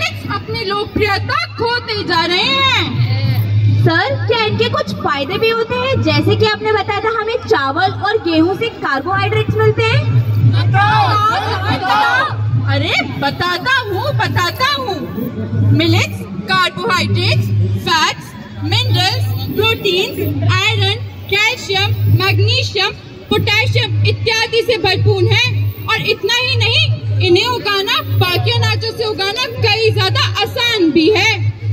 Millets अपनी लोकप्रियता खोते जा रहे हैं। सर, क्या इनके कुछ फायदे भी होते हैं? जैसे कि आपने बताया था हमें चावल और गेहूं से कार्बोहाइड्रेट्स मिलते हैं। अरे बताता हूँ। Millets carbohydrates, fats, minerals, proteins, iron, calcium, magnesium, potassium इत्यादि से भरपूर है। और इतना ही नहीं, इन्हें उगाना बाकी अनाजों से उगाना कई ज्यादा आसान भी है।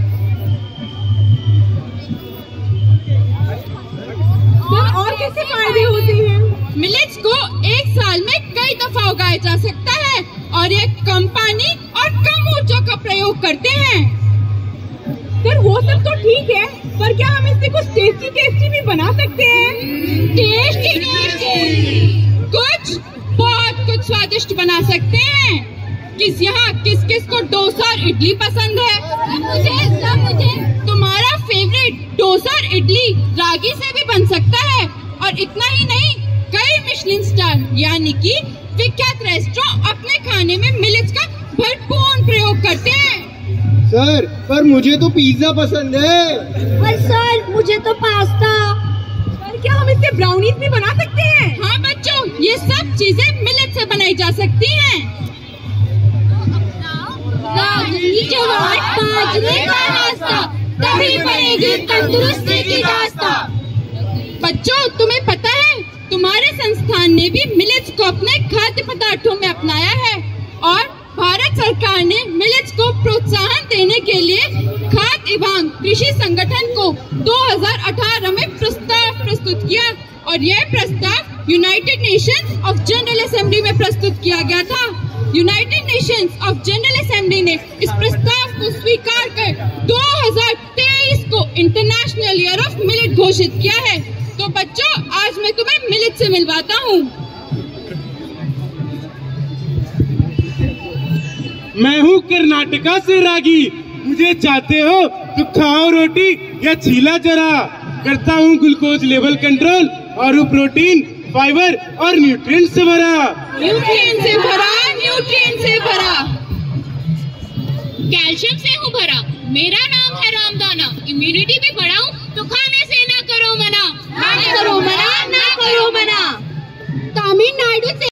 और कैसे फायदे होते हैं? मिलेट्स को एक साल में कई दफा उगाया जा सकता है और ये कम पानी और कम ऊर्जा का प्रयोग करते हैं। सर, वो सब तो ठीक है, पर क्या हम इससे कुछ टेस्टी भी बना सकते हैं? टेस्टी कुछ बहुत स्वादिष्ट बना सकते हैं। किस को डोसा और इडली पसंद है? मुझे। तुम्हारा फेवरेट डोसा और इडली रागी से भी बन सकता है। और इतना ही नहीं, कई मिशेलिन स्टार यानी कि विख्यात रेस्टोरेंट अपने खाने में मिलेट्स का भरपूर प्रयोग करते हैं। सर, पर मुझे तो पिज्जा पसंद है। और सर, मुझे तो पास्ता। सर, क्या हम इससे ब्राउनीज भी बना सकते हैं? हाँ बच्चों, ये सब चीजें मिलेट से बनाई जा सकती हैं। जवार बाजरे का नाश्ता, तभी बनेगी तंदुरुस्ती की दास्ता। बच्चों, तुम्हें पता है तुम्हारे संस्थान ने भी मिलेट्स को अपने खाद्य पदार्थों में अपनाया है और भारत सरकार ने मिलेट्स को प्रोत्साहन देने के लिए खाद्य एवं कृषि संगठन को 2018 में प्रस्ताव प्रस्तुत किया। और यह प्रस्ताव United Nations of General Assembly में प्रस्तुत किया गया था। United Nations of General Assembly ने इस प्रस्ताव को स्वीकार कर 2023 को इंटरनेशनल ईयर ऑफ मिलेट घोषित किया है। तो बच्चों, आज मैं तुम्हें मिलेट से मिलवाता हूँ। मैं हूँ कर्नाटका से रागी। मुझे चाहते हो तो खाओ रोटी या छीला जरा। करता हूँ ग्लूकोज लेवल कंट्रोल और प्रोटीन, फाइबर और न्यूट्रिएंट से भरा। न्यूट्रिएंट से भरा। कैल्शियम से हूँ भरा। मेरा नाम है रामदाना। इम्यूनिटी भी बढ़ाऊं तो खाने से ना करो मना। ना करो मना। तमिलनाडु से